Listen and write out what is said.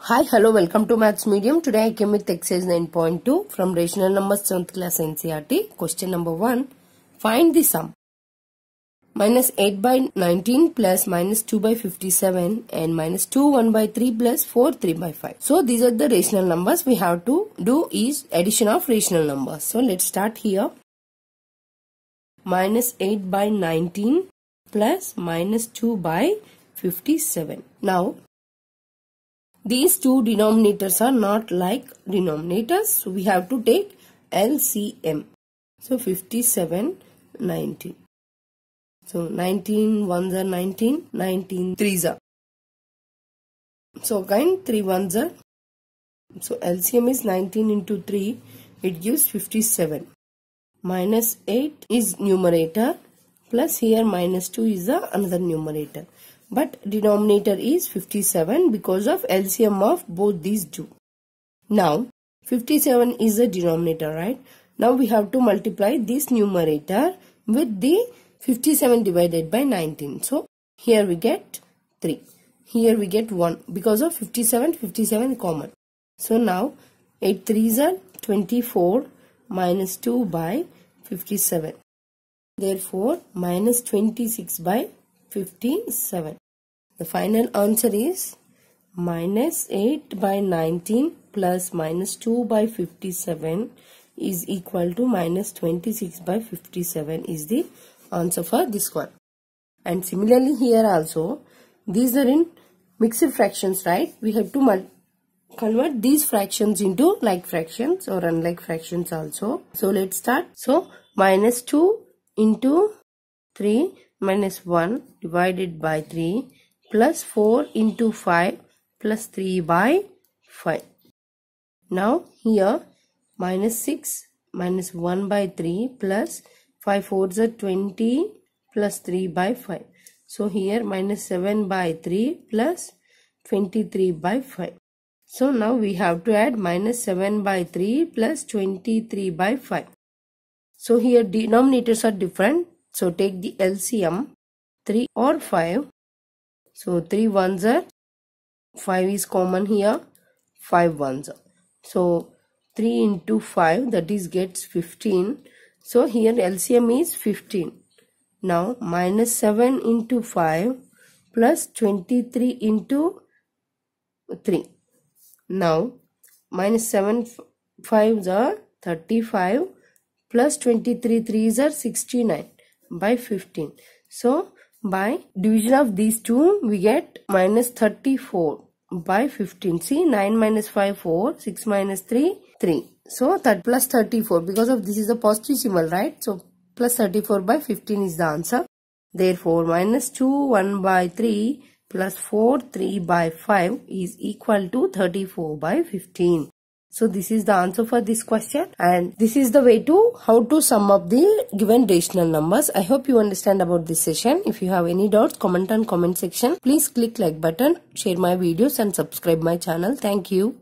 Hi, hello, welcome to Maths Medium. Today I came with exercise 9.2 from Rational Numbers 7th class NCERT. Question number 1. Find the sum. Minus 8 by 19 plus minus 2 by 57 and minus 2 1 by 3 plus 4 3 by 5. So these are the rational numbers. We have to do is addition of rational numbers. So let's start here. Minus 8 by 19 plus minus 2 by 57. Now these two denominators are not like denominators, so we have to take LCM. So 57, 19. So 19 ones are 19, 19 threes are. So again 3 ones are. So LCM is 19 into 3, it gives 57. Minus 8 is numerator, plus here minus 2 is another numerator. But denominator is 57 because of LCM of both these two. Now 57 is the denominator, right? Now we have to multiply this numerator with the 57 divided by 19. So here we get 3. Here we get 1 because of 57, 57 common. So now 8 3s are 24 minus 2 by 57. Therefore minus 26 by 57. The final answer is minus 8 by 19 plus minus 2 by 57 is equal to minus 26 by 57 is the answer for this one. And similarly here also, these are in mixed fractions, right? We have to convert these fractions into like fractions or unlike fractions also. So let's start. So minus 2 into 3 minus 1 divided by 3 plus 4 into 5 plus 3 by 5. Now here minus 6 minus 1 by 3 plus 5 4s are 20 plus 3 by 5. So here minus 7 by 3 plus 23 by 5. So now we have to add minus 7 by 3 plus 23 by 5. So here denominators are different. So take the LCM 3 or 5. So 3 ones are, 5 is common here, 5 ones are. So 3 into 5, that is gets 15. So here LCM is 15. Now minus 7 into 5 plus 23 into 3. Now minus 7 5s are 35 plus 23 3s are 69 by 15. So by division of these two, we get minus 34 by 15. See, 9 minus 5, 4, 6 minus 3, 3. So, that plus 34, because of this is a positive symbol, right? So, plus 34 by 15 is the answer. Therefore, minus 2, 1 by 3 plus 4, 3 by 5 is equal to 34 by 15. So this is the answer for this question, and this is the way to how to sum up the given rational numbers. I hope you understand about this session. If you have any doubts, comment on comment section. Please click like button, share my videos and subscribe my channel. Thank you.